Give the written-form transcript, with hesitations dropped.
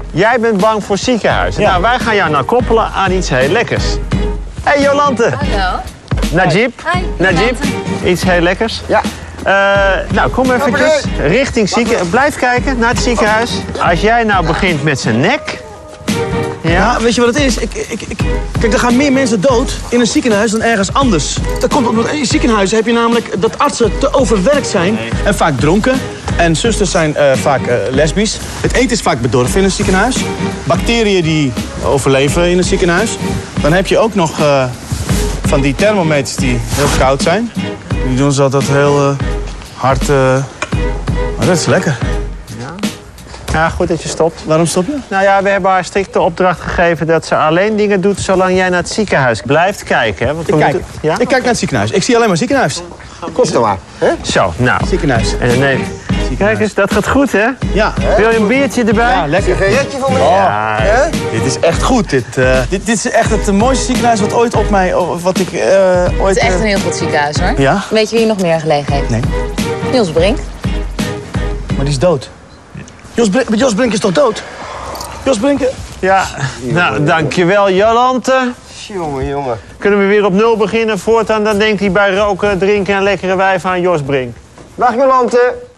Jij bent bang voor ziekenhuizen. Ja. Nou, wij gaan jou nou koppelen aan iets heel lekkers. Hé, hey, Jolante. Hallo. Najib. Hi. Najib. Iets heel lekkers. Ja. Nou, kom eventjes richting ziekenhuis. Blijf kijken naar het ziekenhuis. Als jij nou begint met zijn nek... Ja, weet je wat het is? Kijk, er gaan meer mensen dood in een ziekenhuis dan ergens anders. Dat komt omdat in ziekenhuizen heb je namelijk dat artsen te overwerkt zijn en vaak dronken. En zusters zijn vaak lesbisch. Het eten is vaak bedorven in een ziekenhuis. Bacteriën die overleven in een ziekenhuis. Dan heb je ook nog van die thermometers die heel koud zijn. Die doen ze altijd heel hard. Maar dat is lekker. Ja, goed dat je stopt. Waarom stop je? Nou ja, we hebben haar strikte opdracht gegeven dat ze alleen dingen doet zolang jij naar het ziekenhuis blijft kijken. Hè? Want we moeten... Ja? Ik kijk naar het ziekenhuis. Ik zie alleen maar ziekenhuis. Komt er maar. Hè? Zo, nou. Ziekenhuis. Nee. Kijk eens, dat gaat goed, hè? Ja. Wil je een biertje erbij? Ja, lekker. Sigaretje voor me? Ja. Hè? Dit is echt goed. Dit is echt het mooiste ziekenhuis wat ooit op mij... Wat ik ooit... Het is echt een heel goed ziekenhuis, hoor. Ja? Weet je wie nog meer gelegen heeft? Nee. Niels Brink. Maar die is dood. Jos Brink is toch dood? Jos Brink... Ja, nou, dankjewel, Jolante. Jongen. Kunnen we weer op nul beginnen? Voortaan dan denkt hij bij roken, drinken en lekkere wijven aan Jos Brink. Dag Jolante.